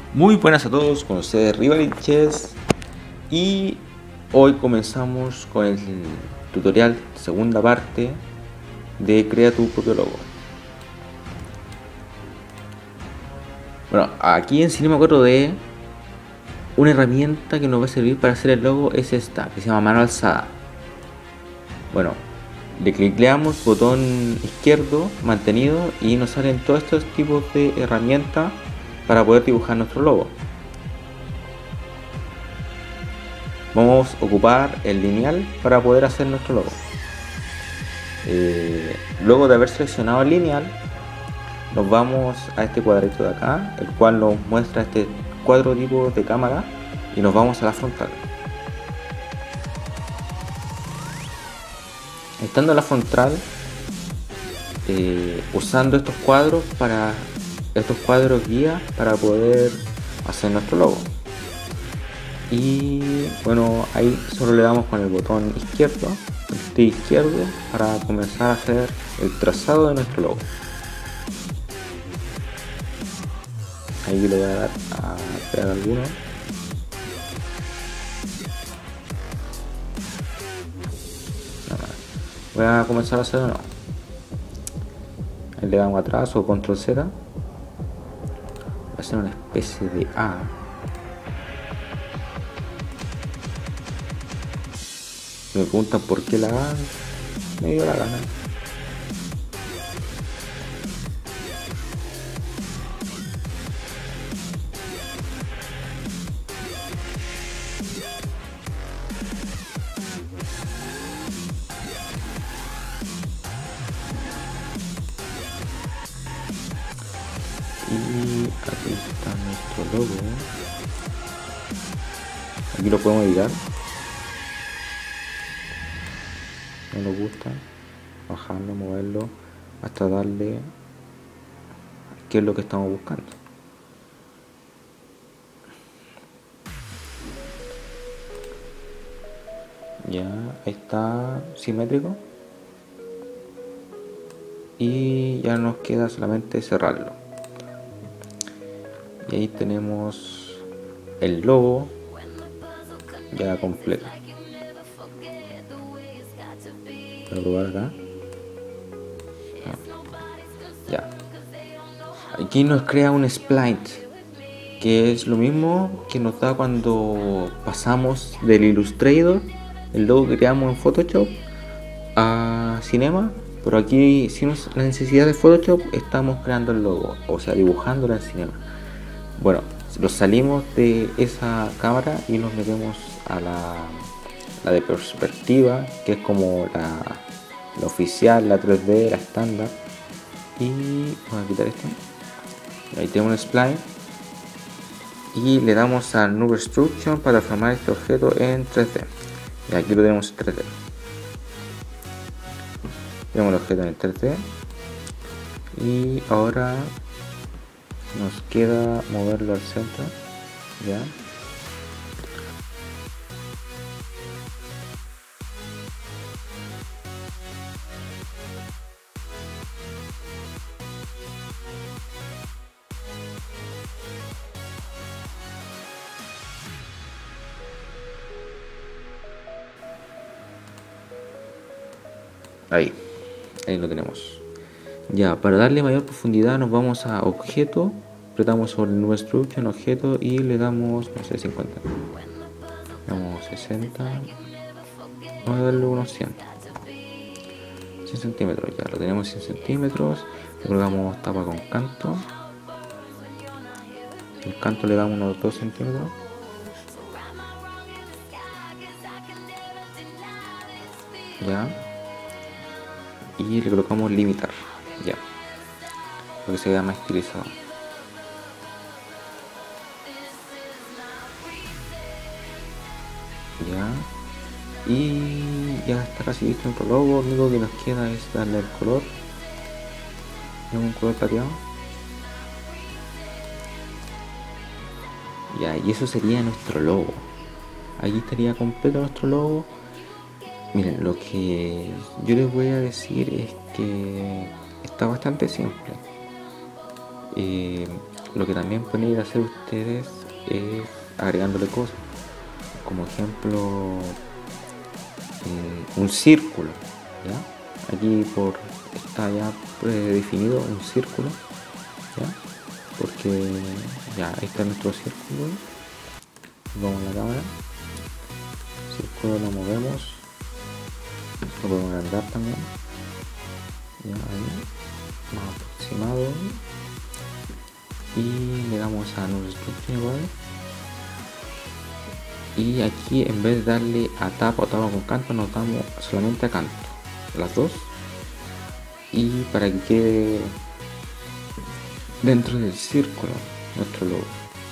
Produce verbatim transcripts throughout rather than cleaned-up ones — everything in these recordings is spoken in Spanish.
Muy buenas a todos, con ustedes Rivaliches y hoy comenzamos con el tutorial, segunda parte de Crea tu propio logo. Bueno, aquí en Cinema cuatro D una herramienta que nos va a servir para hacer el logo es esta, que se llama mano alzada. Bueno, le clicleamos botón izquierdo mantenido y nos salen todos estos tipos de herramientas para poder dibujar nuestro logo. Vamos a ocupar el lineal para poder hacer nuestro logo. Eh, luego de haber seleccionado el lineal, nos vamos a este cuadrito de acá, el cual nos muestra este cuatro tipos de cámara, y nos vamos a la frontal. Estando en la frontal, eh, usando estos cuadros para estos cuadros guía para poder hacer nuestro logo. Y bueno, ahí solo le damos con el botón izquierdo, el clic izquierdo, para comenzar a hacer el trazado de nuestro logo. Ahí le voy a dar a crear alguno. Voy a comenzar a hacer uno. Ahí le damos atrás o control Z. Voy a hacer una especie de A. Si me preguntan por qué la A, me dio la gana. Y aquí está nuestro logo. Aquí lo podemos editar. No nos gusta, bajarlo, moverlo hasta darle qué es lo que estamos buscando. Ya, ahí está simétrico. Y ya nos queda solamente cerrarlo. Y ahí tenemos el logo ya completo. Voy a probar acá. Ah, ya. Aquí nos crea un spline, que es lo mismo que nos da cuando pasamos del Illustrator, el logo que creamos en Photoshop, a Cinema. Pero aquí, sin la necesidad de Photoshop, estamos creando el logo, o sea, dibujándolo en Cinema. Bueno, nos salimos de esa cámara y nos metemos a la, la de perspectiva, que es como la, la oficial, la tres D, la estándar. Y vamos a quitar esto. Ahí tenemos un spline. Y le damos a New Construction para transformar este objeto en tres D. Y aquí lo tenemos en tres D. Tenemos el objeto en tres D. Y ahora nos queda moverlo al centro, ya. Ahí, ahí lo tenemos. Ya, para darle mayor profundidad nos vamos a objeto, apretamos sobre el New Construction, objeto, y le damos, no sé, cincuenta. Le damos sesenta. Vamos a darle unos cien. cien centímetros, ya lo tenemos cien centímetros. Le colocamos tapa con canto. El canto le damos unos dos centímetros. Ya. Y le colocamos limitar, ya, para que se vea más estilizado. Ya, y ya está casi listo nuestro logo. Lo único que nos queda es darle el color, un color plateado. Ya, y eso sería nuestro logo. Aquí estaría completo nuestro logo. Miren, lo que yo les voy a decir es que está bastante simple. Eh, lo que también pueden ir a hacer ustedes es agregándole cosas, como ejemplo eh, un círculo, ¿ya? Aquí por está ya predefinido un círculo, ¿ya? Porque ya ahí está nuestro círculo. Vamos a la cámara, el círculo lo movemos, lo podemos agrandar también, ya, ahí, más aproximado, y le damos a Null Structure igual. Y aquí en vez de darle a tapa o tapa con canto, nos damos solamente a canto, las dos, y para que quede dentro del círculo nuestro logo.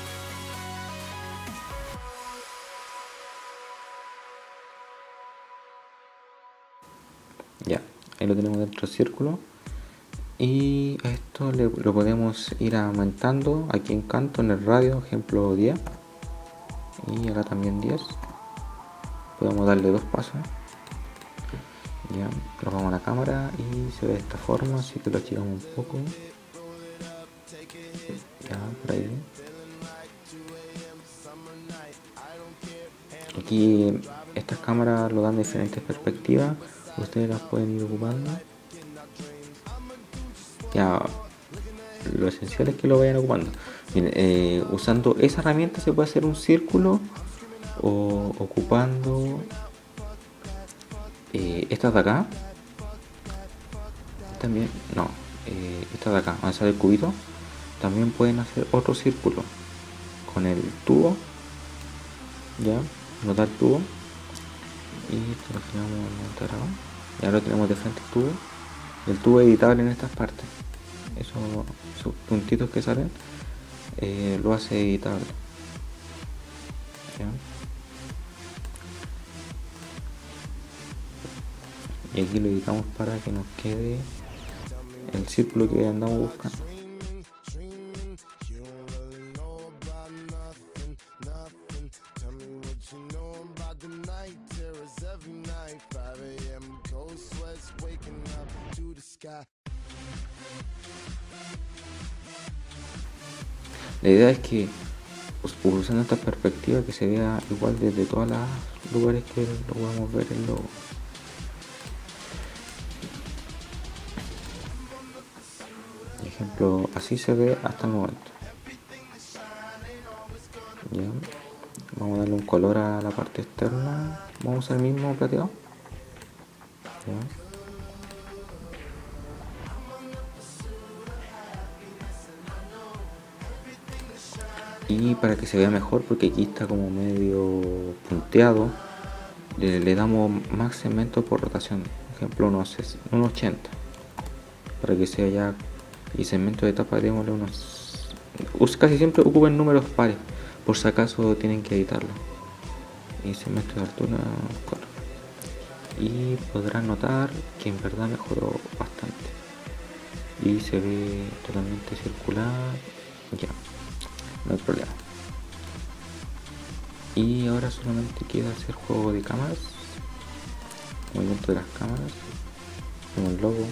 Ya, ahí lo tenemos dentro del círculo, y esto le, lo podemos ir aumentando aquí en canto, en el radio, ejemplo diez, y acá también diez. Podemos darle dos pasos. Ya, lo vamos a la cámara y se ve de esta forma, así que lo achicamos un poco. Ya, por ahí. Aquí estas cámaras lo dan de diferentes perspectivas, ustedes las pueden ir ocupando. Ya, lo esencial es que lo vayan ocupando. Miren, eh, usando esa herramienta se puede hacer un círculo, o ocupando eh, estas de acá también, no, eh, estas de acá, avanzar el cubito, también pueden hacer otro círculo con el tubo, ya, notar el tubo, y esto lo tenemos montar acá. Ya lo tenemos de frente el tubo, el tubo es editable en estas partes, esos, esos puntitos que salen eh, lo hace editable, ¿ya? Y aquí lo editamos para que nos quede el círculo que andamos buscando. La idea es que usando esta perspectiva que se vea igual desde todos los lugares que lo podamos ver el logo. Por ejemplo, así se ve hasta el momento. Ya. Vamos a darle un color a la parte externa. Vamos a usar el mismo plateado. Ya. Y para que se vea mejor, porque aquí está como medio punteado, le, le damos más segmentos por rotación, por ejemplo unos, unos ochenta, para que se vea. Y segmento de etapa démosle unos, casi siempre ocupen números pares, por si acaso tienen que editarlo. Y segmento de altura cuatro, y podrán notar que en verdad mejoró bastante y se ve totalmente circular. Ya, no hay problema. Y ahora solamente queda hacer juego de cámaras, movimiento de las cámaras, como el logo,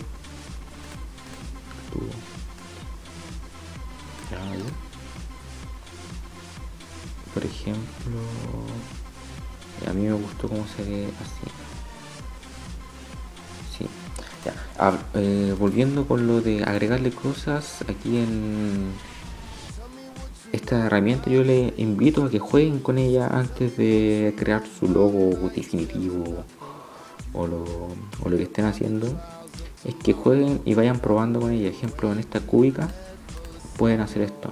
tubo. Por ejemplo, a mí me gustó cómo se ve así. Sí. Ya. Ah, eh, volviendo con lo de agregarle cosas, aquí en esta herramienta yo les invito a que jueguen con ella antes de crear su logo definitivo o lo, o lo que estén haciendo. Es que jueguen y vayan probando con ella. Ejemplo, en esta cúbica pueden hacer esto,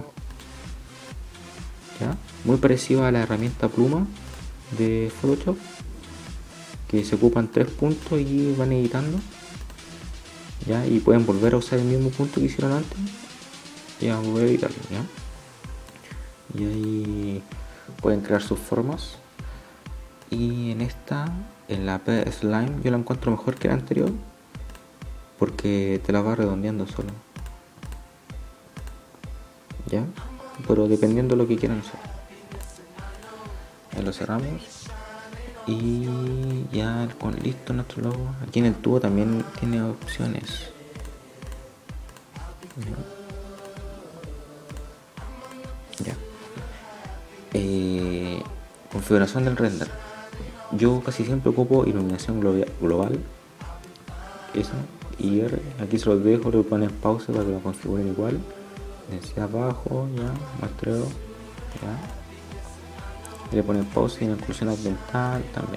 ¿ya? Muy parecido a la herramienta pluma de Photoshop, que se ocupan tres puntos y van editando, ¿ya? Y pueden volver a usar el mismo punto que hicieron antes y a volver a editarlo, ¿ya? Y ahí pueden crear sus formas. Y en esta, en la P Slime, yo la encuentro mejor que la anterior, porque te la va redondeando solo, ¿ya? Pero dependiendo de lo que quieran hacer. Ahí lo cerramos y ya con listo nuestro logo. Aquí en el tubo también tiene opciones, eh, configuración del render. Yo casi siempre ocupo iluminación global, eso, y R. Aquí se los dejo, le ponen pausa para que lo configuren igual. Densidad abajo, ya, muestreo, ya. Y le ponen pausa y en inclusión ambiental también.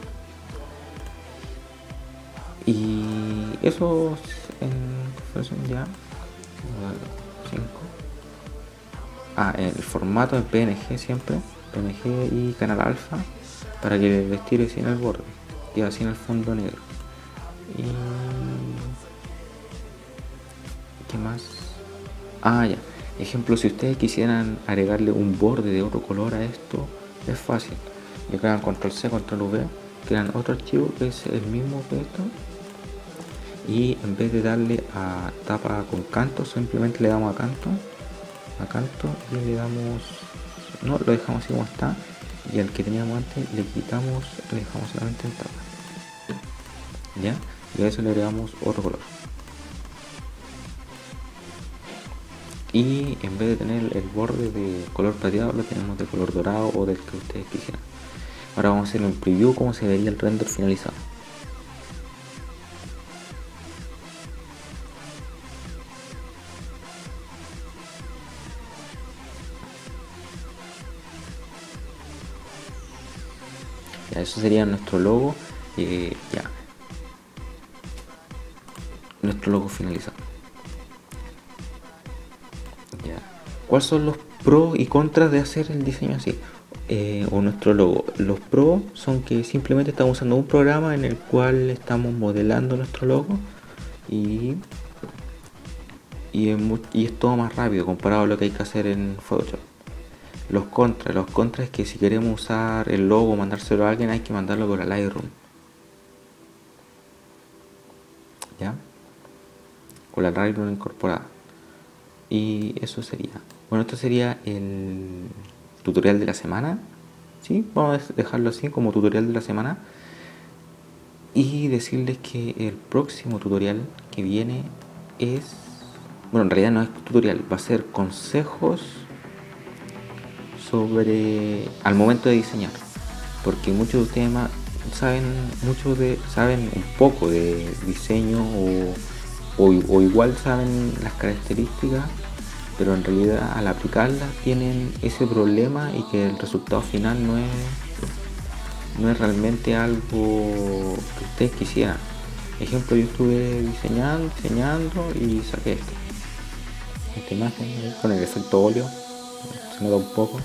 Y eso en configuración ya. cinco. Ah, el formato en P N G siempre, P N G y canal alfa, para que les tire sin el borde, queda sin el fondo negro. Y ¿qué más? Ah, ya. Ejemplo, si ustedes quisieran agregarle un borde de otro color a esto, es fácil. Le crean control C, control V, crean otro archivo que es el mismo que esto. Y en vez de darle a tapa con canto, simplemente le damos a canto, a canto y le damos, no, lo dejamos así como está. Y al que teníamos antes le quitamos, le dejamos solamente en tapa. ¿Ya? Y a eso le agregamos otro color. Y en vez de tener el borde de color plateado, lo tenemos de color dorado o del que ustedes quisieran. Ahora vamos a hacer un preview cómo se vería el render finalizado. Ya, eso sería nuestro logo. Eh, ya. Nuestro logo finalizado. Ya. ¿Cuáles son los pros y contras de hacer el diseño así? Eh, o nuestro logo. Los pros son que simplemente estamos usando un programa en el cual estamos modelando nuestro logo y, y, es, muy, y es todo más rápido comparado a lo que hay que hacer en Photoshop. Los contras, los contras es que si queremos usar el logo o mandárselo a alguien hay que mandarlo por el Lightroom. ¿Ya? Con la Lightroom incorporada. Y eso sería. Bueno, esto sería el tutorial de la semana. ¿Sí? Vamos a dejarlo así como tutorial de la semana. Y decirles que el próximo tutorial que viene es... Bueno, en realidad no es tutorial, va a ser consejos sobre al momento de diseñar, porque muchos de ustedes más saben muchos de saben un poco de diseño o, o, o igual saben las características, pero en realidad al aplicarlas tienen ese problema y que el resultado final no es no es realmente algo que ustedes quisieran. Ejemplo, yo estuve diseñando diseñando y saqué esto, esta imagen con el efecto óleo, se nota un poco.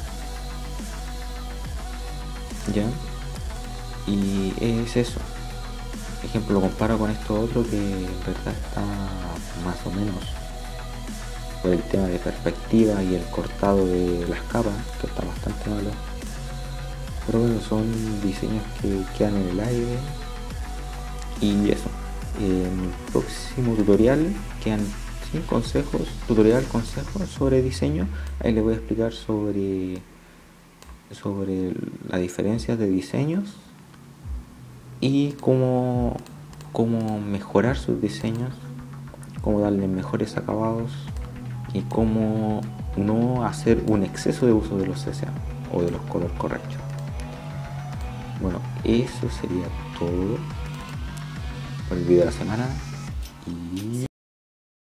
¿Ya? Y es eso. Ejemplo, lo comparo con esto otro que en verdad está más o menos por el tema de perspectiva y el cortado de las capas, que está bastante malo. Pero bueno, son diseños que quedan en el aire. Y eso. En el próximo tutorial quedan ¿sí? consejos, tutorial consejos sobre diseño. Ahí les voy a explicar sobre sobre las diferencias de diseños y cómo, cómo mejorar sus diseños, cómo darle mejores acabados y cómo no hacer un exceso de uso de los C C A o de los color corrections. Bueno, eso sería todo por el video de la semana y